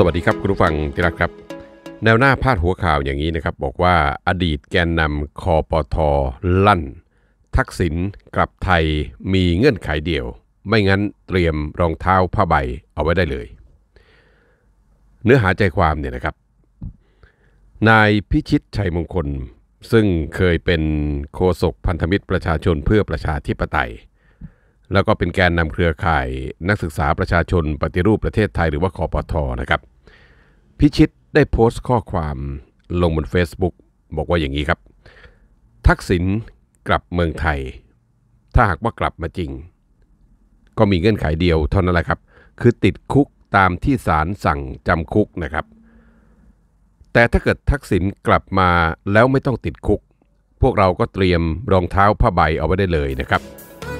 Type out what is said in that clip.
สวัสดีครับคุณผู้ฟังที่รักครับแนวหน้าพาดหัวข่าวอย่างนี้นะครับบอกว่าอดีตแกนนำคปท.ลั่นทักษิณกลับไทยมีเงื่อนไขเดียวไม่งั้นเตรียมรองเท้าผ้าใบเอาไว้ได้เลยเนื้อหาใจความเนี่ยนะครับนายพิชิตชัยมงคลซึ่งเคยเป็นโฆษกพันธมิตรประชาชนเพื่อประชาธิปไตยแล้วก็เป็นแกนนำเครือข่ายนักศึกษาประชาชนปฏิรูปประเทศไทยหรือว่าคปท.นะครับพิชิตได้โพสต์ข้อความลงบน Facebook บอกว่าอย่างนี้ครับทักษิณกลับเมืองไทยถ้าหากว่ากลับมาจริงก็มีเงื่อนไขเดียวเท่านั้นแหละครับคือติดคุกตามที่ศาลสั่งจำคุกนะครับแต่ถ้าเกิดทักษิณกลับมาแล้วไม่ต้องติดคุกพวกเราก็เตรียมรองเท้าผ้าใบเอาไว้ได้เลยนะครับ